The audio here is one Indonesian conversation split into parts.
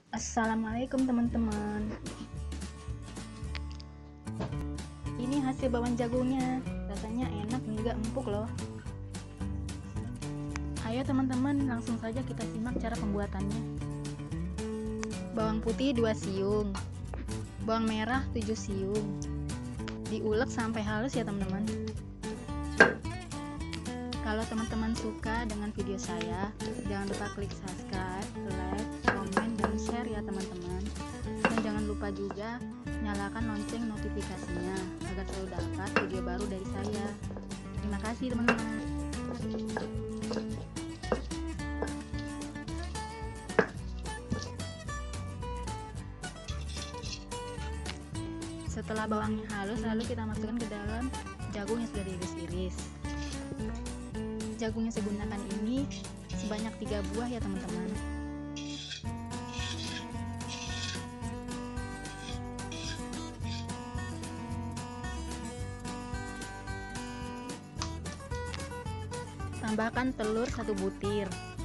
Assalamualaikum teman-teman. Ini hasil bawang jagungnya. Rasanya enak dan juga empuk loh. Ayo teman-teman, langsung saja kita simak cara pembuatannya. Bawang putih 2 siung. Bawang merah 7 siung. Diulek sampai halus ya teman-teman. Kalau teman-teman suka dengan video saya, jangan lupa klik subscribe, like, komen, dan share ya teman-teman. Dan jangan lupa juga nyalakan lonceng notifikasinya agar selalu dapat video baru dari saya. Terima kasih teman-teman. Setelah bawangnya halus, lalu kita masukkan ke dalam jagung yang sudah diiris-iris. Jagung yang saya gunakan ini sebanyak 3 buah ya teman-teman. Tambahkan telur 1 butir.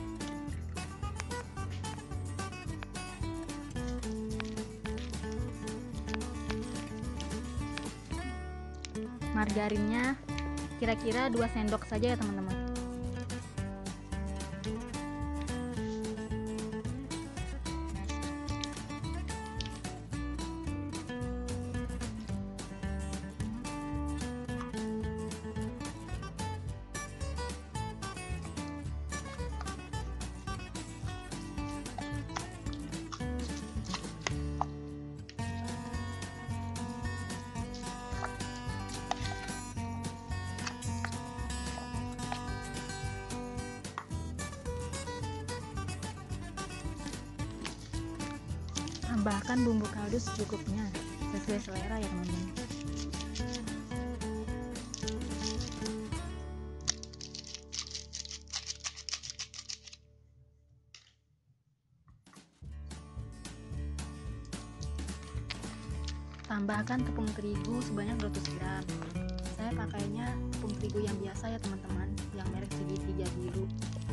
Margarinnya kira-kira 2 sendok saja ya teman-teman. Tambahkan bumbu kaldu secukupnya, sesuai selera ya teman-teman. Tambahkan tepung terigu sebanyak 200 gram. Saya pakainya tepung terigu yang biasa ya teman-teman, yang merek segitiga biru.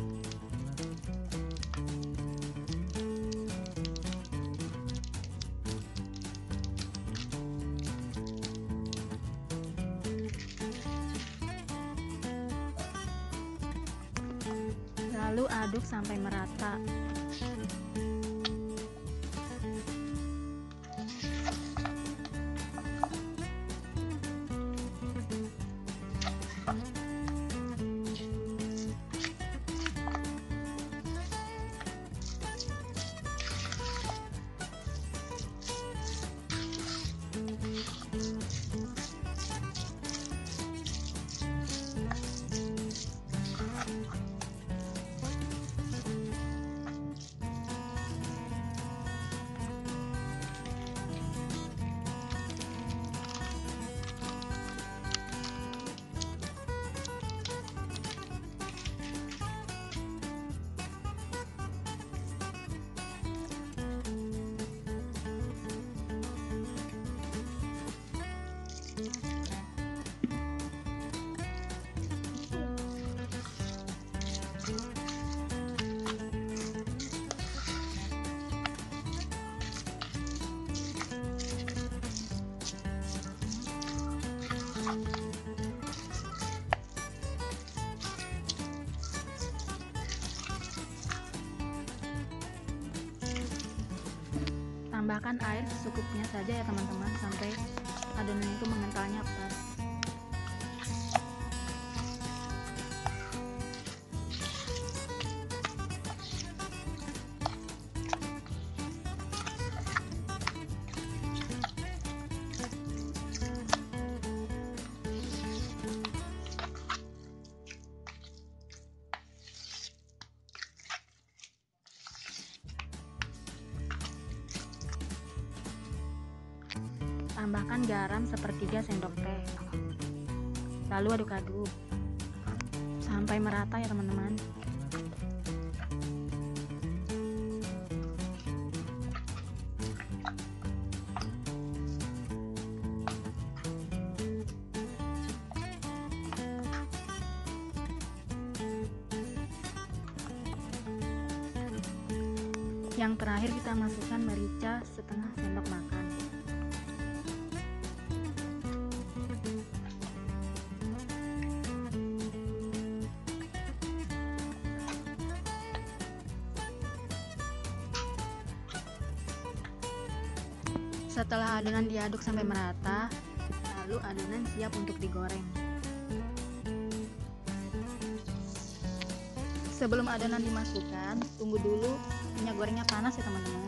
Lalu aduk sampai merata. Tambahkan air secukupnya saja ya teman-teman, sampai adonan itu mengentalnya pas. Tambahkan garam sepertiga sendok teh. Lalu aduk-aduk sampai merata ya teman-teman. Yang terakhir kita masukkan merica setengah sendok makan. Setelah adonan diaduk sampai merata, lalu adonan siap untuk digoreng. Sebelum adonan dimasukkan, tunggu dulu minyak gorengnya panas ya teman-teman.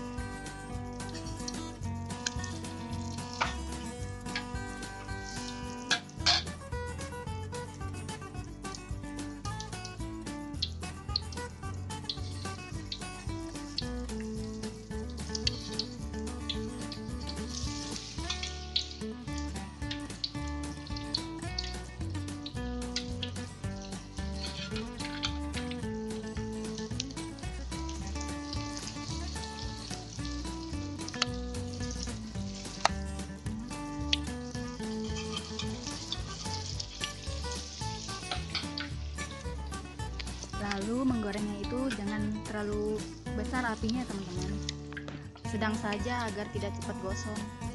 Lalu menggorengnya itu jangan terlalu besar apinya teman-teman, sedang saja agar tidak cepat gosong.